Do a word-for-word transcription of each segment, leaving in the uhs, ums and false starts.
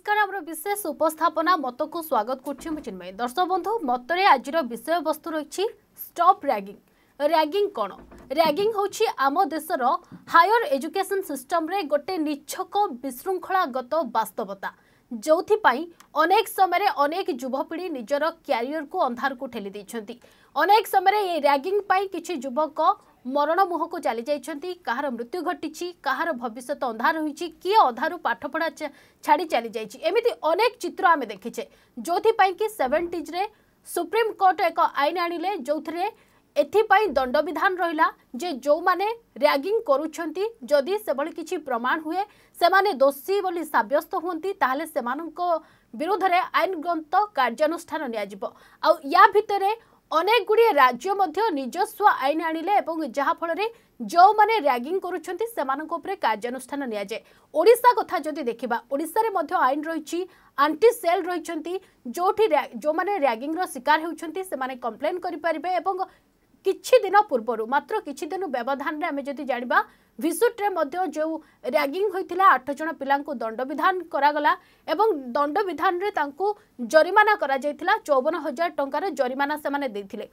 नमस्कार आम विशेष उपस्थापना मत को स्वागत करुचिन्मय दर्शक बंधु मतरे आज विषय वस्तु रही स्टॉप रैगिंग। रैगिंग कौन? रैगिंग होची आम देशर हायर एजुकेशन सिस्टम रे गोटे निछक विशृंखलागत वास्तवता जो अनेक समय अनेक युवपीढ़ी निजर क्यारियर को अंधार को ठेली देइछंती। अनेक समय ये रैगिंग पाई किछि युवक मरण मुह को चली जाइछंती, कहार मृत्यु घटी, कहार भविष्य अंधार होइछि, किए अधारू पाठपढ़ा छाड़ी चली जाइछि। एमिति अनेक चित्र आमे देखिछे जोथि पाई कि सेवेंटीज रे सुप्रीम कोर्ट एक आईन आनिले जोथरे एथिपाई दंड विधान रहिला जे जो माने रैगिंग करूछंती जदि सेबळी किछि प्रमाण हुए से माने दोषी बोली साब्यस्त हुंती ताहले सेमानंको विरोध रे आईनगत कार्यानुष्ठान नियाजिबो। आ या भितरे अनेक गुड़िए राज्य मध्य निजस्व आईन आनिले एवं जहा फଳରେ जो माने रैगिंग करूछंती सेमानंको उपरे कार्यानुष्ठान नियाजे। ओडिसा कथा जदि देखिबा ओडिसा रे मध्य आईन रहिछि, आंटी सेल रहिछंती जोठी जो माने रैगिंग रो शिकार हेउछंती से माने कंप्लेन करि परिबे एवं किछि दिन पूर्वर मात्र किछि दिन व्यवधान रे आमे जदि जानिबा विसुट रे मध्य जो रैगिंग होइतिला आठ जण पिलांको दंड विधान करागला एवं दंड विधान रे तांको जरिमाना करा जायतिला चौवन हजार टंकार जरिमाना से माने देथिले।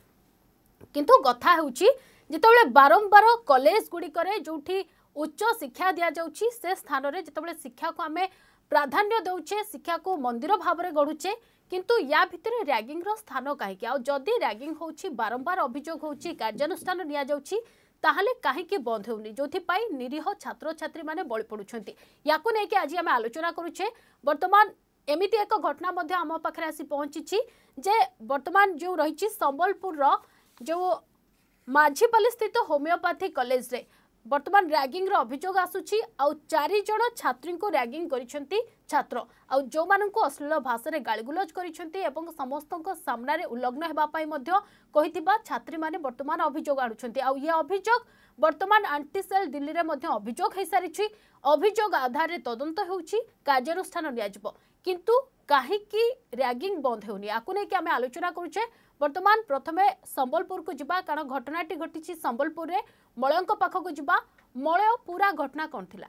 किंतु कथा हेउची जेतबेले बारंबार कॉलेज गुडी करे जोठी उच्च शिक्षा दिया जाउची से स्थान रे जेतबेले शिक्षा को आमे प्राधान्य दउचे, शिक्षा को मंदिर भाव रे गढुचे, किंतु या भितर रैगिंग रो स्थान काहेकि आ जदि रैगिंग होउची बारंबार अभियोग होउची कार्यानुष्ठान निया जाउची ताहले काहेकि बंद होउनी जोथि पाई निरीह छात्र छात्री माने बळी पडुछंती। याकु नै कि आज आमे आलोचना करूछे। वर्तमान एमिति एक घटना मध्ये आम पाखरे आसी पहुंचीची जे वर्तमान जो रहिची संबलपुर रो जो माझीपल्ली स्थित होमियोपैथी कॉलेज रे वर्तमान रैगिंग रो अभियोग आसुची आ चारि जण छात्री को रैगिंग करिसंती छात्र आ जो माननको अश्लील भाषा रे गालीगुलज करिसंती एवं समस्तक सामना रे उल्लंघन हेबा पाई मध्य कहिथिबा छात्री माने वर्तमान अभियोग आनुछंती। आ ये अभियोग वर्तमान आंटी सेल दिल्ली रे मध्य अभियोग हे सारिछि। अभियोग आधार रे तदंत हेउछि, कार्यानुष्ठान नियाजिबो, किंतु काहेकि रैगिंग बंद हेउनी आकु नै कि आमे आलोचना करूछे। वर्तमान प्रथमे संबलपुर को जिबा कारण घटनाटी घटिछि संबलपुर रे मलयंक पाख को जिबा। मलय पूरा घटना कौन थिला?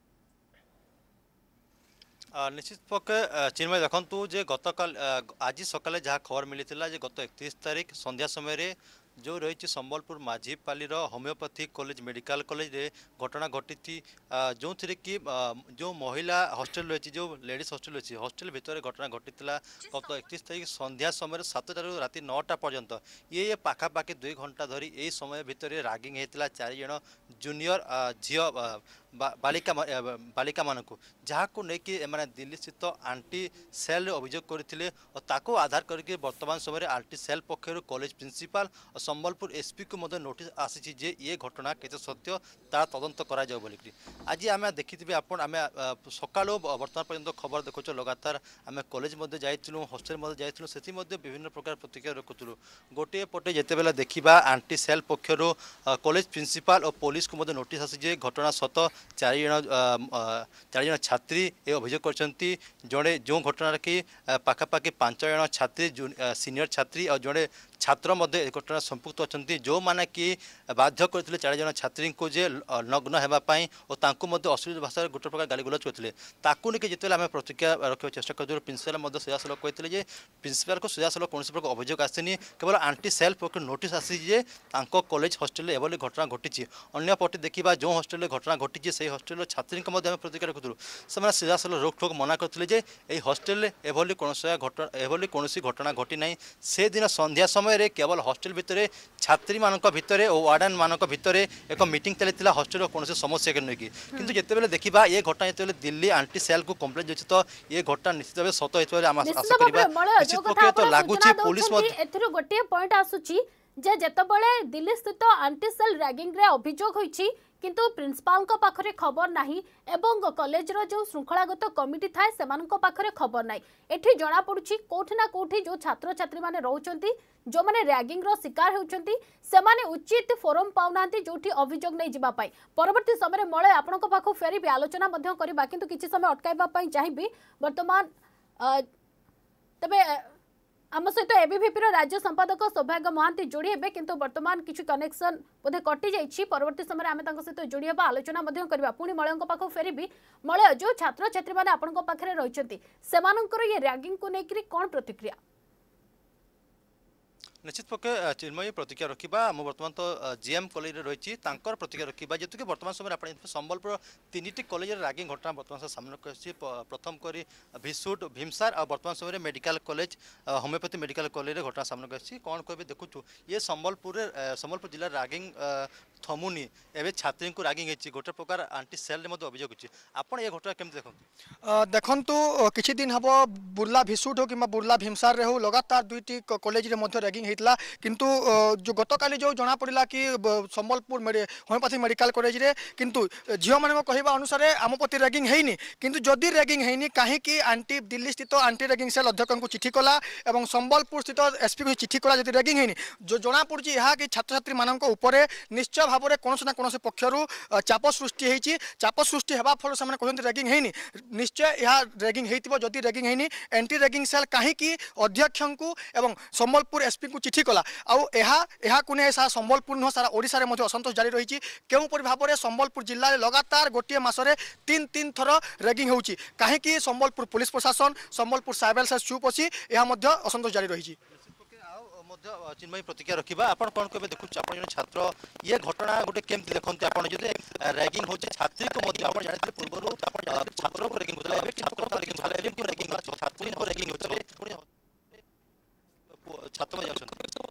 निश्चित पक्ष चिन्मय देखु जे गतकाल आज सकाले जहाँ खबर मिलता जे गत एकतीस तारीख संध्या समय जो रही Sambalpur Majhipali homeopathy college medical college रे घटना घटी जो थी कि जो महिला हॉस्टल रही जो लेडीज हॉस्टल रही हॉस्टल भितर घटना घटी गत एकतीस तारीख संध्या समय सातटा राति नौटा पर्यंत ये ये पाखापाखि दुई घंटा धरी यही समय भितर रैगिंग होता चार जन जूनियर झील बालिका बालिका मानक जहाँ को लेकिन एम दिल्ली स्थित आंटी सेल अभियोग करते और ताको आधार करके वर्तमान समय आंटी सेल पक्षर कॉलेज प्रिंसिपाल और संबलपुर एसपी को मध्य नोटिस आसी जे ये घटना केते सत्य ता तदंत करा जाओ बोलिकी आज आम देखिथे आपण आम सका वर्तमान पर्यंत खबर देखु लगातार आम कॉलेज मध्य जाइलु हॉस्टेल मध्य जाइलु से विभिन्न प्रकार प्रतिक्रिया रखुलु। गोटे पटे जितेबाला देखा आंटी सेल पक्षर कॉलेज प्रिंसिपाल और पुलिस को मध्य नोटिस आसी जे घटना सत चार जन चार जन छात्री ये अभियोग करछंती। जड़े जो घटना कि पाखापाखि पांच जन छात्री सीनियर छात्री और जड़े छात्र मध्य घटना संपुक्त अच्छा जो माने कि बाध्य करते चार जन छात्री को जे नग्न होगापाई और तांको मध्य अश्लील भाषा गोटे प्रकार गालीगुलज करते ताकू नहीं जिते आम प्रतिक्रिया रखा चेष्टा कर प्रिंसिपाल सीधासल कहते प्रिंसिपाल को सीधासल कौन प्रकार अभियोग आसनी केवल आंटी सेल पक्ष नोटिस आसी जे कॉलेज हॉस्टेल एभली घटना घटी। अन्य पटे देखा जो हॉस्टेल घटना घटी से हॉस्टेल छात्री प्रतिक्रिया रखुलू से सीधासल रोकठोक मना करते हॉस्टेल एभली कौन घटना एभली कौन घटना घटी ना से दिन संध्या समय केवल हॉस्टेल भितर छात्री मान भितर और वार्डन मान भितर एक मीटिंग चलता हॉस्टेल कौन समस्या के नहीं किंतु जितेबाला देखा ये घटना जो दिल्ली आंटी सेल को कंप्लेन जाइए तो ये घटना निश्चित भाव सत होता तो लगुच पुलिस गोटे पॉइंट आसुची जे जेतबेले दिल्ली स्थित आंटी सेल रैगिंग रे अभियोग होइछि किंतु प्रिंसिपाल को पाखरे खबर नाही एवं कॉलेज रो जो श्रृंखलागत कमिटी थाए सेमानक पाखरे खबर नाही। एठी जणा पडुछि कोठी ना कोठी जो छात्र छात्री माने रहउचंती जो माने रैगिंग रो शिकार हेउचंती से माने उचित फोरम पाउनांती जोठी अभियोग नै जिबा पाई। परवर्ती समय मळे आपनको पाखो फेरी भी आलोचना मध्य करबा किंतु किछि समय अटकाइबा पाई चाहिबी। वर्तमान तबे आम सहित एबीवीपी राज्य संपादक सौभाग्य महांती जोड़ी हे किंतु वर्तमान किसी कनेक्शन बोधे कटि जाइए परवर्ती समय आम सहित जोड़ी हे आलोचना करवा पुणी मलय पाख फेरबी मलय जो छात्र छात्री मैंने आपण पाखे रही से ये रैगिंग को लेकर कौन प्रतिक्रिया निश्चित पक्षे चिन्मयी प्रतिक्रिया रखा आम बर्तमान तो जीएम कॉलेज रही प्रतिक्रिया रखा जेतु कि बर्तमान समय आप संबलपुर तीन कॉलेज रैगिंग घटना बर्तमान सामना प्रथम करी भिसुट भीमसार और बर्तमान समय medical college homeopathy medical college घटना सामना कर कौन कहे देखु ये संबलपुर संबलपुर जिला रैगिंग थमुनी एवं छात्री को रैगिंग होती गोटे प्रकार आंटी सेल अभियोग होती आपड़ ये घटना केमती देखो देखु किछि दिन हम बुर्ला भिसुट हो कि बुर्ला भीमसार रे हो लगातार दुईटी कॉलेज रे रैगिंग होता किंतु जो गतकाली जो जना पड़ा कि संबलपुर होमियोपैथी मेडिकल कॉलेज रे किंतु झील मान कहवा अनुसार आम प्रति रैगिंग है किंतु जदि रैगिंग है कहीं आंटी दिल्ली स्थित आंटी रैगिंग सेल अध्यक्ष को चिठी कला और संबलपुर स्थित एसपी को चिठी कला जदि रैगिंग है जो जना पड़ी यह कि छात्र छात्री मानक उपरे निश्चय भाव में कौन ना कौन पक्षर चाप सृष्टि होती चाप सृष्टि होगा फल से कहते रैगिंग है निश्चय यह रैगिंग होती रैगिंग है एंटी रैगिंग सेल कहीं अध्यक्ष को एवं संबलपुर एसपी को चिठी कला आउ संबलपुर नुह सारा ओडिशा रे असंतोष जारी रही केउपरि भाव में संबलपुर जिले में लगातार गोटे मसरे तीन तीन थर रैगिंग होची कहीं संबलपुर पुलिस प्रशासन संबलपुर साइबर सेल चुप अच्छी यह असंतोष जारी रही चिन्मयी प्रतिक्रिया रखा आप कौन कहे देखुं आप छात्र ये घटना गोटे केमती देखते आप रैगिंग हो छात्री को जानते पूर्व छात्र को रैगिंग छात्र छात्री को रैगिंग छात्र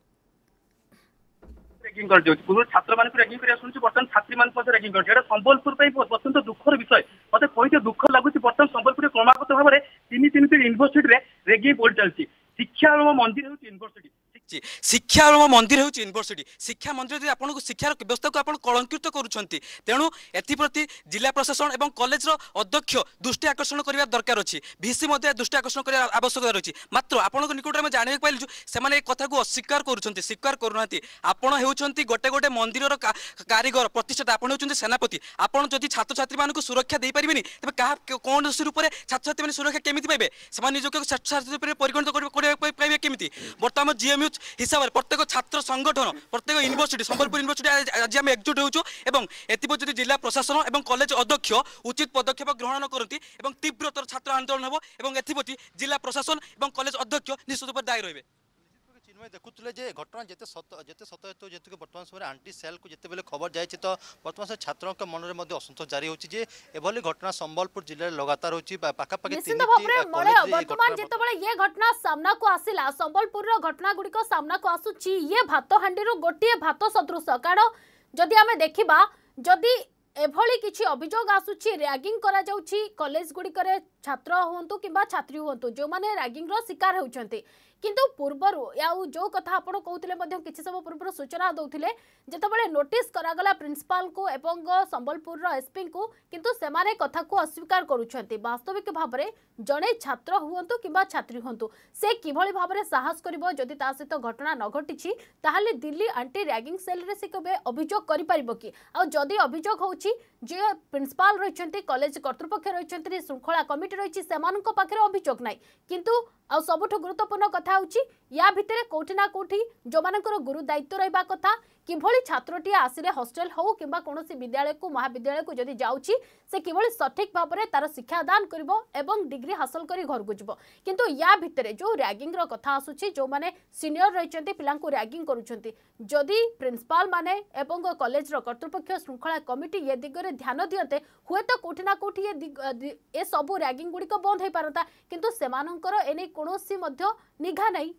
रैगिंग कर पूर्व छात्र मान रैगिंग कर बर्तमान छात्री मान रैगिंग कर संबलपुर अत्यंत दुखर विषय मतलब कही दुख लगुच बर्तमान संबलपुर क्रमागत भाव में तीन तीन यूनिवर्सिटी रैगिंग बढ़ी चलती शिक्षा मंदिर हूँ यूनिवर्सिटी शिक्षा मंदिर हूँ यूनिवर्सिटी शिक्षा मंदिर यदि आपको शिक्षार व्यवस्था को आप कलंकित करुँच तेणु एथप्रति जिला प्रशासन और कॉलेज अध्यक्ष दृष्टि आकर्षण करने दरकार अच्छी भिसी दृष्टि आकर्षण करने आवश्यकता रही मात्र आपण निकट में जानवा पाइलु से कथा को अस्वीकार कर स्वीकार करूना आपण होती गोटे गोटे मंदिर कारीगर प्रतिष्ठाता आप होती सेनापति आपड़ जदि छात्र छात्री मानक सुरक्षा दे पारे तेज क्या कौन रूप में छात्र छात्री मैंने सुरक्षा केमी पाइबे से निजक छात्र छात्री परिगणित पाइबे केमी बर्तमान जीएमयू हिसाब से प्रत्येक छात्र संगठन प्रत्येक यूनिवर्सिटी संबलपुर यूनिवर्सिटी आज आम एकजुट होचु एवं एथि जिला प्रशासन और कॉलेज अध्यक्ष उचित पदक्षेप ग्रहण करती तीव्रतर छात्र आंदोलन हो एवं एथि जिला प्रशासन और कॉलेज अध्यक्ष निश्चित रूप दायी रहे चिन्मय देखुले जे घटना जिते सत जिते सत हेतु जेतु वर्तमान समय आंटी सेल को जिते बेले खबर जाए तो वर्तमान समय छात्रों के मन में असंतोष जारी होची जे एभली घटना संबलपुर जिले लगातार होची पाखा पाखी निश्चित भाबरे मळे वर्तमान जेतेबेले ये घटना सामना को आसिला संबलपुर रो घटना गुडी को सामना को आसुची ये भात हांडी रो गोटिए भात सदृश कारण जदि आमे देखिबा जदि एभली किछि अभियोग आसुची रैगिंग करा जाउची कॉलेज गुडी करे छात्र होंतु किबा छात्री होंतु जो माने रैगिंग रो शिकार होउचंती किंतु पूर्वरु या जो कथा आपण कहउतिले मध्ये किछि सब पूर्व सूचना दउथिले जेतेबेले नोटिस करागला प्रिंसिपल को एवं संबलपुर रो एसपी को किंतु सेमाने कथा को अस्वीकार करूछंती वास्तविक भाबरे जणे छात्र हुंतु किबा छात्री हुंतु से किभली भाबरे साहस करबो जदि ता सहित घटना न घटिछि ताहाले दिल्ली एंटी रैगिंग सेल रे से केबे अभियोग करि परिबो कि आ जदि अभियोग होउछि जे प्रिंसिपल रहिछंती कॉलेज कर्तृपक्ष रहिछंती श्रृंखला कमिटी रहिछि सेमानक पाखरे अभियोग नै किंतु आ सबुठ गुरुत्वपूर्ण कथा होउछि या भितरे कोठी ना कोठी जो मानकर गुरु दायित्व रहिबा कथा किभली छात्रटी आसिले हॉस्टल हो किबा कोनोसी विद्यालय को महाविद्यालय को जदि जाउछि से किभली सठिक भाबरे तार शिक्षा दान करिवो एवं डिग्री हासिल करी घर को जिवो किंतु या भितरे जो रैगिंग रो कथा आसुछि जो माने सीनियर रहिचंती पिलां को रैगिंग करूछंती जदि प्रिंसिपल माने एवं कॉलेज रो कर्तृपक्ष श्रृंखला कमिटी ये दिगरे ध्यान दियते हुए तो कोठी ना कोठी ये ए सब रैगिंग गुडी को बंद हे पारता किंतु सेमानकर एने कोनोसी मध्य निघा नै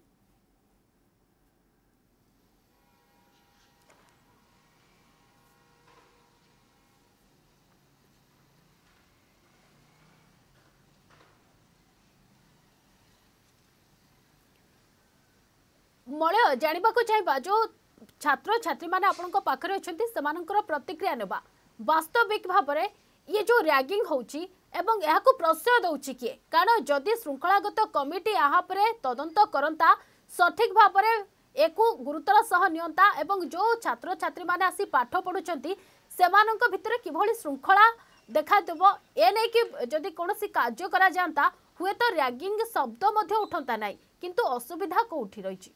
मलय जानिबा को चाहिबा जो छात्र छात्री माने आपनको पाखरे अछंती सेमानकर प्रतिक्रिया नेबा वास्तविक भाव में ये जो रैगिंग होची एवं यह को प्रश्रय दउची किए कारण जदि श्रृंखलागत कमिटी यहाँ पर तदंत करंता सठिक भाव में एको गुरुतर सह नियंता एवं जो छात्र छात्री माने आसी पाठ पढुचंती सेमानक भितर किभली श्रृंखला देखा देबो ए नै कि जदि कोनोसी कार्य करा जानता हुए तो रैगिंग शब्द मध्य उठंता नाही किंतु असुविधा कोठी रही?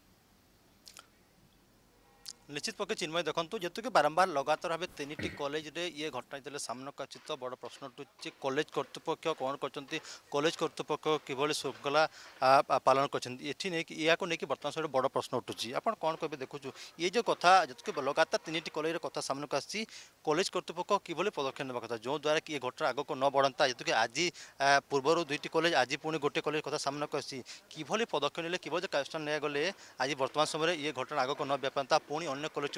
निश्चित पक्षे चिन्मय देखो जेतु कि बारंबार लगातार भाव तीन कॉलेज रे ये घटना जो सामना आसी तो बड़ प्रश्न उठुचे कॉलेज कर्तृपक्ष कौन कर कॉलेज कर्तृपक्ष किभली श्रृंखला पालन कर बर्तमान समय बड़ प्रश्न उठुची आप कौन कहे देखु ये जो कथा जेतु कि लगातार तीन कॉलेज कथा सामना आसी कॉलेज कर्तृपक्ष किभली पदक्षेप नेबा कथा जो द्वारा कि ये घटना आग को न बढ़ता जेतु कि आज पूर्वर दुईटी कॉलेज आज पुणी गोटे कॉलेज कथा सामना आसी किभली पदक्षेप ने किभली कार्यानुष्ठान निगले आज वर्तमान समय ये घटना आग को न व्यापता पुणी अन्य कॉलेज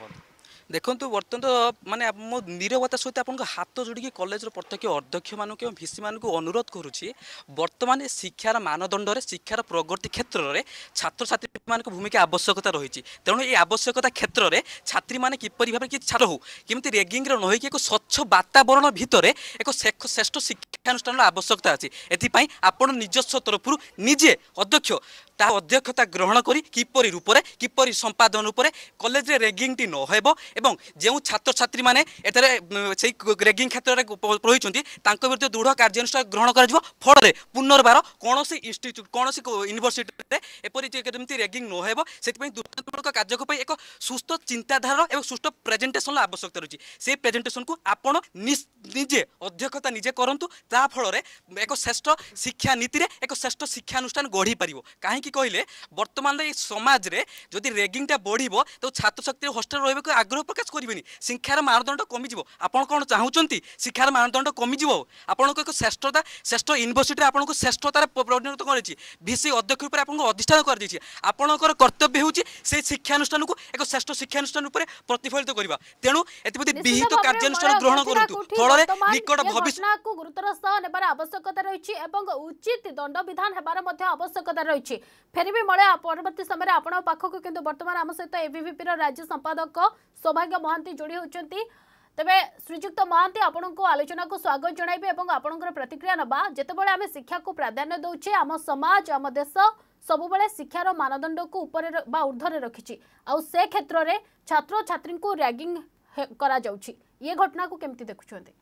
देखो बर्तमान तो माने मो निरवता सहित आप हाथ जोड़ी कॉलेज प्रत्यक्ष अध्यक्ष मानक भिसी मानक अनुरोध करुच्ची बर्तमान शिक्षार मानदंड शिक्षार प्रगति क्षेत्र में छात्र छात्री मान भूमिका आवश्यकता रही तेणु ये आवश्यकता क्षेत्र में छात्री मैंने किपर भाव कि छात्र हो किमती रेगिंग न एक स्वच्छ वातावरण भितर एक श्रेष्ठ शिक्षानुष्ठान आवश्यकता अच्छी एपाई आपण निजस्व तरफ निजे अध्यक्ष ता अध्यक्षता ग्रहण करी किपरि रूपरे किपरि संपादन रूपरे कॉलेज रे रेगिंग टी न हेबो एवं जेउ छात्र छात्री माने एतरे सेई रेगिंग क्षेत्र रे रहिचंती तांको विरुद्ध दृढ़ कार्यानुष्ठान ग्रहण करा जिवो फଳରେ पुनर्बार कोनोसी इंस्टिट्यूट कोनोसी यूनिवर्सिटी रे एपरि जेमती रेगिंग न हेबो सेति दुष्टात्मक कार्य पई एक सुस्थ चिंताधारा एवं सुस्थ प्रेजेंटेशन आवश्यकता रही से प्रेजेंटेशन को आपण निजे अध्यक्षता निजे करंतु ता फଳରେ एक श्रेष्ठ शिक्षा नीति रे एक श्रेष्ठ शिक्षानुष्ठान गढ़ी पारिबो काहे कि कहले वर्तमान समाज रे जदि रेगिंगटा बढ़िबो तो छात्र छात्री हॉस्टल रहबे आग्रह प्रकाश करिवेनी शिक्षार मानदंड कमी जिवो आपण कोन चाहुचंती शिक्षार मानदंड कमी जिवो आपण को एक श्रेष्ठता श्रेष्ठ यूनिवर्सिटी रे आपण को श्रेष्ठतार परिणत करछि भिसी अध्यक्ष ऊपर आपण को अधिष्ठान कर दिछि आपणकर कर्तव्य होछि से शिक्षानुष्ठान को एक श्रेष्ठ शिक्षानुष्ठान ऊपर प्रतिफलित करबा तेणु एतिपति विहित कार्यानुष्ठान ग्रहण करंतु फଳରେ निकट भविष्य को गुरुतर सह नेबार आवश्यकता रहिछि एवं उचित दंड विधान हेबार मध्ये आवश्यकता रहिछि फेर भी मळे परवर्ती समय आपण पाखक किंतु वर्तमान आम सहित एबीवीपी रो राज्य संपादक सौभाग्य महांती जोड़ी होचंती तबे श्रीजुक्त महांती आपण को आलोचना को स्वागत जणाइबे एवं आपणकर प्रतिक्रिया नबा जेतेबेले आमे शिक्षा को प्राधान्य दउछे आम समाज आम देश सबु बेले शिक्षार मानदंड को ऊपर बा ऊर्ध्वर रखिछि आ से क्षेत्र रे छात्र छात्री को रैगिंग करा जाउछि ये घटना को केमति देखुछन्ते?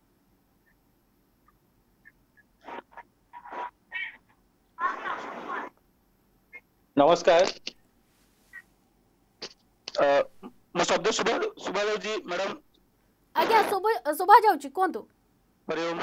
नमस्कार मो शब्द सुभा सुभा जी मैडम आज्ञा सुभा जाउची कोंतु हरिओम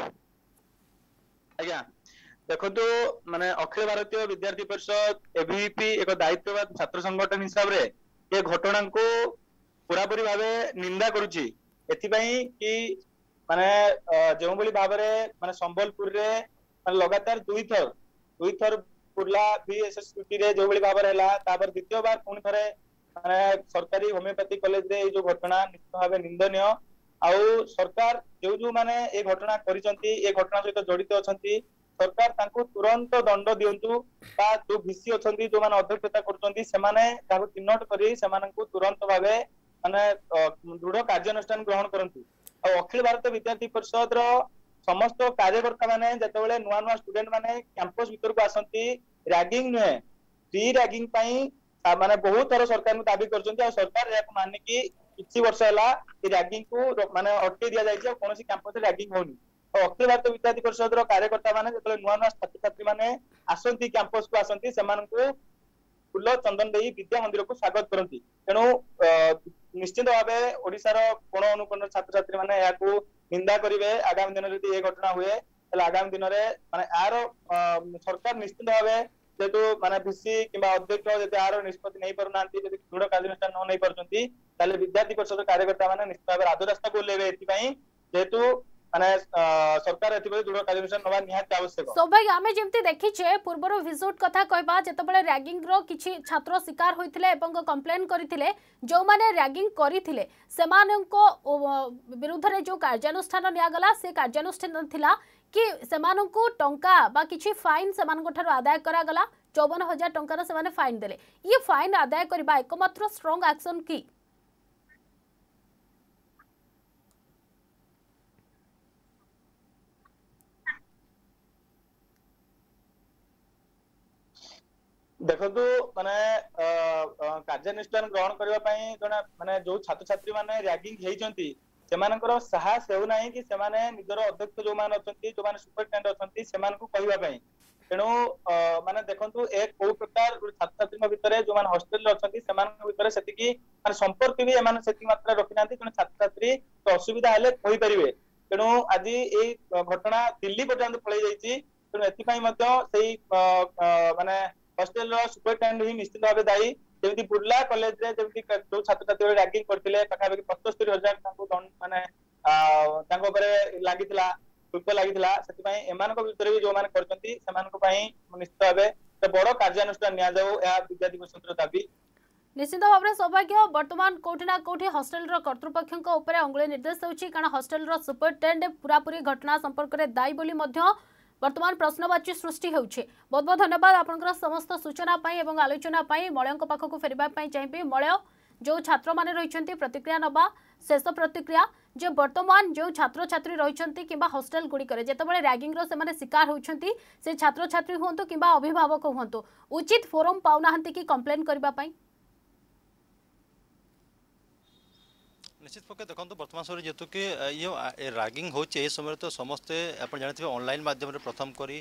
आज्ञा देखो तो माने अखिल भारतीय विद्यार्थी परिषद एबीवीपी एक दायित्ववान छात्र संगठन हिसाब रे ये घटना को पूरा पूरी भाबे निंदा करूची एथिबाई कि माने जेउ बली भाबरे माने संबलपुर रे माने लगातार दुई थर दुई थर पुरला बीएसएसपी रे जो बली भाबरे हला तापर द्वितीय बार पुणी थरे माने सरकारी होमियोपैथी कॉलेज रे जो घटना निश्चित भाबे निंदनीय आउ सरकार जो जो माने ए घटना करिसंती ए घटना सहित जड़ित अछंती सरकार तांको तुरंत दंड दियंतु बा जो भिसी अछंती जो माने अध्यक्षता करछंती से माने ताको चिन्हट करी से माननकु तुरंत भाबे माने दृढ़ कार्यानुष्ठान ग्रहण करंतु आ अखिल भारतीय विद्यार्थी परिषद रो समस्त कार्यकर्ता माने जतबेले नुवा नुवा स्टूडेंट माने कैंपस भीतर को आसंती रैगिंग नुहे फ्री रैगिंग पई माने बहुत थर सरकार को दाबी करछंती आ सरकार या को माने कि किछि वर्ष हला ए रैगिंग को माने अटके दिया जाय छै कोनोसी कैंपस रे रैगिंग होनी अखिल भारतीय विद्यार्थी परिषद रो कार्यकर्ता माने जतबेले नुवा नुवा छात्र छात्री माने आसंती कैंपस को आसंती सेमानकु फूल चंदन देई विद्या मंदिर को स्वागत करंती तेणु निश्चित भावे ओडिसा रो कोण अनुकोण छात्र छात्री माने या को निंदा करिवे आगामी दिन रे ये घटना हुए तले आगामी दिन रे माने आरो सरकार निश्चित भावे जेतु माने भिसी किबा अध्यक्ष जते आरो निष्पत्ति नै परनांती जते दृढ़ कार्यानुष्ठान न नै परचंती तले विद्यार्थी परिषद कार्यकर्ता माने निश्चित भावे राजरास्ता को लेबे एति पई जेतु माने सरकार एति दृढ़ कार्यानुष्ठान नवा निहात आवश्यक सौभाग्य आमे जेमति देखि छे पूर्वरो विजुट कथा कहबा जतबेले रैगिंग रो किछि छात्र शिकार होइथिले एवं कंप्लेन करिथिले जो माने रैगिंग करिथिले सेमाननको विरुद्ध रे जो कार्यानुष्ठान निया गला से कार्यानुष्ठान थिला कि सेमाननको टंका बा किछि फाइन सेमानको ठारो आदाय करा गला चौवन हजार टंका रो सेमाने फाइन देले ये फाइन आदाय करबा एकमात्र स्ट्रांग एक्शन की देखो माने कार्यानुष्ठान ग्रहण करबा पई जणा माने जो छात्र छात्री माने रैगिंग हेइचंती सेमानकर साहस हेउ नाही कि सेमाने निजर अध्यक्ष जो मान अछंती जो मान सुपरिटेंडेंट अछंती सेमान को कहबा पई तेणु माने देखंतु एक को प्रकार छात्र छात्री भितर जो माने हॉस्टल अछंती सेमान भितर सेतिकी माने संपर्क भी एमान सेति मात्रा रखि नांती तेणु छात्र छात्री तो असुविधा हेले होई परिबे तेणु आज ए घटना दिल्ली पर्यंत पळै जाईची तेणु एथि पई मध्ये सेही माने हॉस्टल रो सुपरिटेंडेंट ही निश्चित भाबे दायी जेमिति बुर्ला कॉलेज रे जेमिति जो छात्र छात्री रैगिंग करथिले पाखा पचहत्तर हजार तांको माने तांको ऊपर लागितला शुल्क लागितला सेति पई एमानक भितर भी जो माने करचंती सेमानक पई निश्चित भाबे बड़ कार्यानुष्ठान निया जाऊ या विद्यार्थी परिषद दाबी निश्चित भाव में सौभाग्य बर्तमान कोठी ना कोठी हॉस्टल रो कर्तृपक्ष उपर अंगुली निर्देश होची कारण हॉस्टल रो सुपरिटेंडेंट पूरा पूरी घटना संपर्क में दायी बोली मध्य वर्तमान प्रश्नवाची सृष्टि होउछे। बहुत बहुत धन्यवाद आपनकर समस्त सूचना पाई एवं आलोचना पाई मलयଙ୍କ पाखक फेरबा पाई चाहिबे मलय जो छात्र माने रहिछंती प्रतिक्रिया नबा शेष प्रतिक्रिया जे वर्तमान जो छात्र छात्री रहिछंती किबा हॉस्टल गुडी करे जेतेबेले रैगिंग रो से माने शिकार होउछंती से छात्र छात्री होंतो किबा अभिभावक होंतो उचित फोरम पाउनाहंती की कंप्लेन करबा पाई निश्चित पक्षे देखो बर्तमान समय जेहेतु कि ये रैगिंग होचे समय तो समस्ते आप जानते ऑनलाइन माध्यम प्रथम करी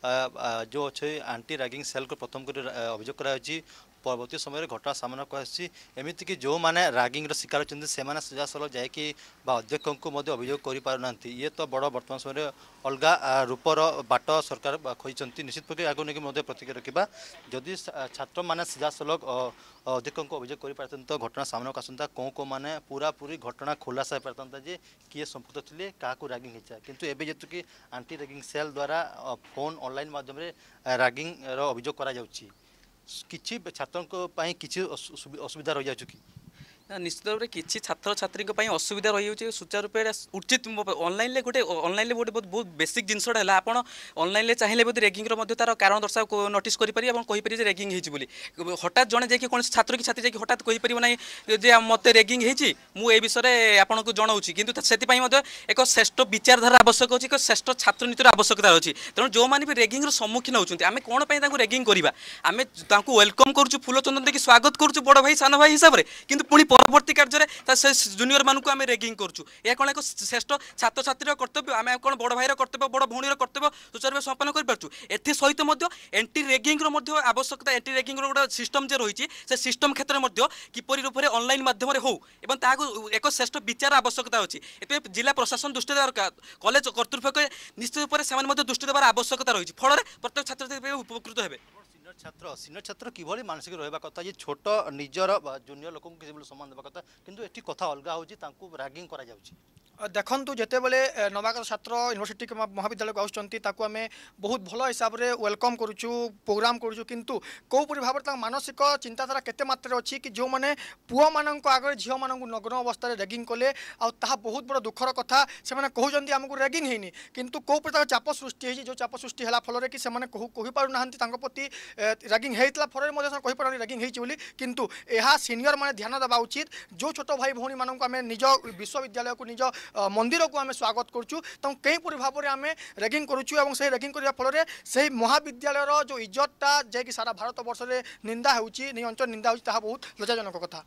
जो अच्छे आंटी रैगिंग सेल को प्रथम कर अभियोग कराई परवर्ती समय घटना सामना को एमती कि जो मैंने रैगिंग शिकार होती से सीधा साल जाकि अध्यक्ष को अभियोग कर ये तो बड़ बर्तमान समय अलग रूपर बाट सरकार खोजती निश्चित पक्षे आगे नहीं प्रतिक्रिया रखा जदि छात्र मैंने सीधा साल अध्यक्ष को अभियोग कर तो घटना सामना को आसता कौ कौ मैंने पूरा पूरी घटना खुलासा हो पारता जे किए संपुक्त थे क्या रैगिंग होता किंतु एबे जेतु कि आंटी रैगिंग सेल द्वारा फोन ऑनलाइन माध्यम रैगिंग अभियोग करा जाउची किछि छात्रों किछि असुविधा रही जाउछु कि निश्चित भाव में किसी छात्र छात्री असुविधा रही सुचारू रूप उचित ऑनलाइन गोटे ऑनलाइन गोटे बहुत बहुत बेसिक जिनसा है आप ऑनलाइन चाहिए बोध रैगिंग तार कारण दर्शा नोटिस करेंगे कहीपर रैगिंग होती हठात जड़े जाकि कौन छात्र कि छात्री जाकि हठात कहीपर ना जे मत रैगिंग होती मुझे विषय आपको जनाऊँ कि से एक श्रेष्ठ विचारधारा आवश्यक अच्छी एक श्रेष्ठ छात्र नीतिर आवश्यकता अच्छी तेणु जो मैंने भी रैगिंग सम्मुखीन होती आम कौन पर रैगिंग करवा आम वेलकम करुँ फूल चंदन देखिए स्वागत करुँ बड़ भाई सान भाई हिसाब से कि पुणी परवर्ती कार्य जूनियर मानक आम रैगिंग करूँ यह कौन एक श्रेष्ठ छात्र छात्री कर्तव्य आम कौन बड़ भाईर कर्तव्य बड़ भौणीर कर्तव्य सुचारू संपन्न करूँ एसत एंटी रैगिंग आवश्यकता एंटी रैगिंग गोटे सिस्टम जो रही है सिस्टम क्षेत्र में किपर रूप से ऑनलाइन माध्यम हो एक श्रेष्ठ विचार आवश्यकता अच्छी ए जिला प्रशासन दृष्टि देवार कॉलेज कर्तृपक्ष निश्चित रूप से दृष्टि देवार आवश्यकता रही फल प्रत्येक छात्र छात्री उपकृत हे छात्र सीनियर छात्र किभली मानसिक रहा कथा ये छोट निजर जूनियर लोक सम्मान देवा कथा किंतु एटी कथा अलग हो रैगिंग करा जाउची देखु जितेबले नवागत छात्र यूनिवर्सिटी महाविद्यालय को आसमें बहुत भल हिसाब से वेलकम करुचु प्रोग्राम करुचु किंतु कौपरी भाव में मानसिक चिंताधारा केते मात्रा अच्छी कि जो मैंने पुओ मान आगे झील मान नग्न अवस्था रैगिंग कले आ बहुत बड़ दुखर कथा से कहते आमको रैगिंग होनी किंतु कौपरी चाप सृष्टि जो चाप सृष्टि है फल कि कहीपार रैगिंग होता फल कहीपार रैगिंग होती किंतु यह सीनियर मैंने ध्यान देवा उचित जो छोट भाई भौणी मानक आम निज विश्वविद्यालय को निज मंदिर को आम स्वागत करुँ कईपरी भाव में आम रैगिंग करुँ से रैगिंग करने फल से महाविद्यालय जो इज्जतटा जे सारा भारत वर्ष में निंदा होची अंचल निंदा होता बहुत लज्जाजनक कथा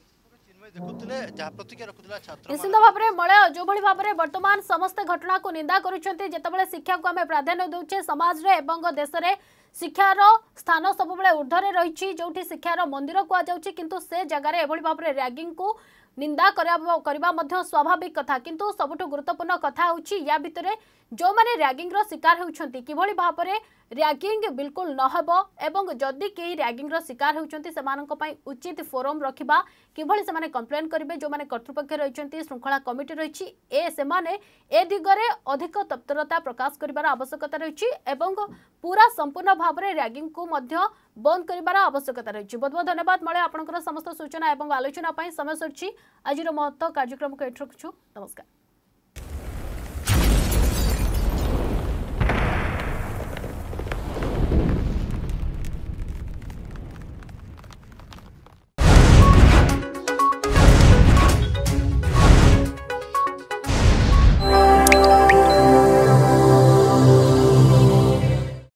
निश्चित भाव में मलय जो भाव में वर्तमान समस्त घटना को निंदा करुँचे शिक्षा को आम प्राधान्य दौचे समाज रे एवं देश में शिक्षार स्थान सब ऊर्धरे रही जो शिक्षार मंदिर कहुच्छे किंतु से जगार एभली भाव में रैगिंग को निंदा करवा स्वाभाविक कथा किंतु सबुठ गुरुत्वपूर्ण कथा होची या भितरे जो माने रैगिंग रो शिकार होउछंती किभली भाव में रैगिंग बिल्कुल नहबो एवं जदि केही रैगिंग रो शिकार होउछंती सेमानक पई उचित फोरम रखिबा किभली से माने कंप्लेन करिवे जो माने कर्तृपक्ष रहिछंती श्रृंखला कमिटी रहिछि ए से माने ए दिगरे अधिक तत्परता प्रकाश करिवार आवश्यकता रहिछि एवं पूरा संपूर्ण भाव में रैगिंग को मध्य बंद करिवार आवश्यकता रहिछि। बहुत बहुत धन्यवाद मले आपनकर समस्त सूचना एवं आलोचना पई समय सरछि आज महत्व कार्यक्रम को एठ रखछु नमस्कार।